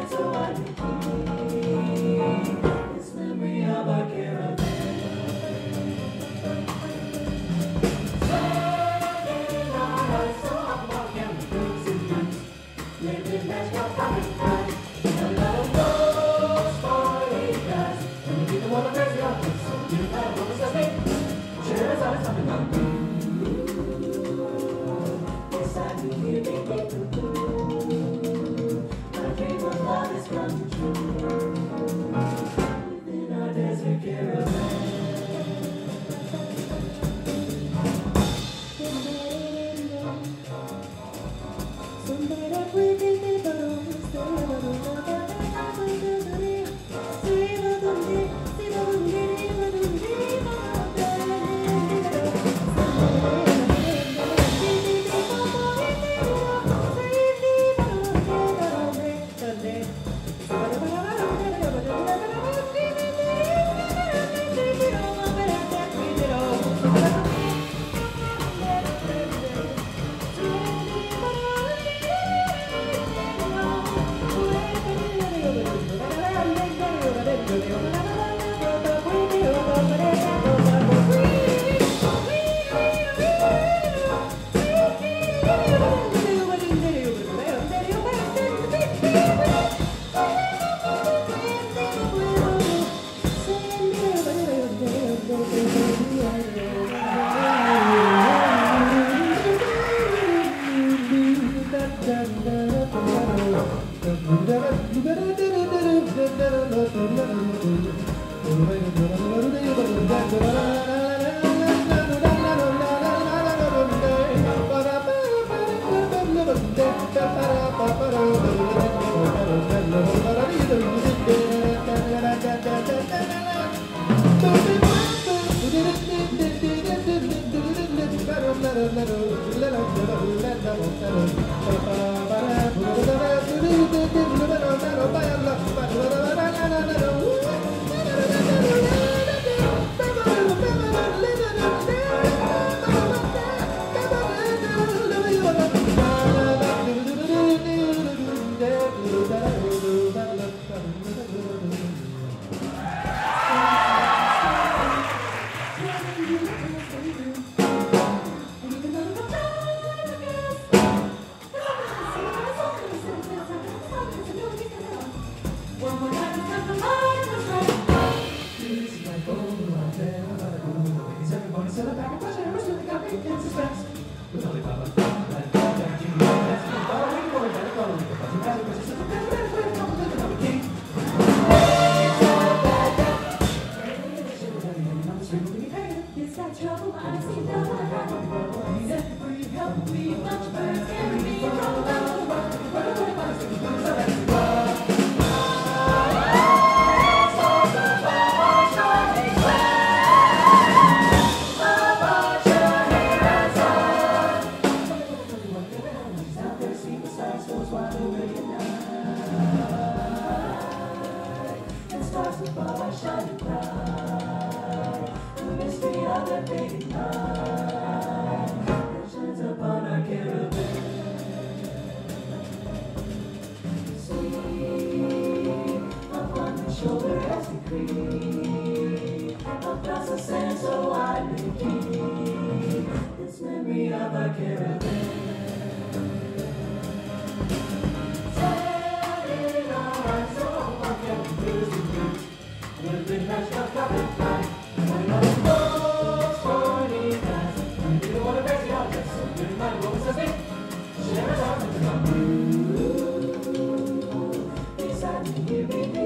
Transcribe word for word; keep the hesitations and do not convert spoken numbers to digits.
sense of what we keep. This memory of our caravan. Standing on our sidewalk and the blues and blues. Living as your common friend. A lot of those forty guys. And we didn't want to crazy on this. So you have what was that name? Sure as always something about you. Yes, I do hear me get the blue. My dream of love is coming true. Within our desert caravan. Yes, I do hear me.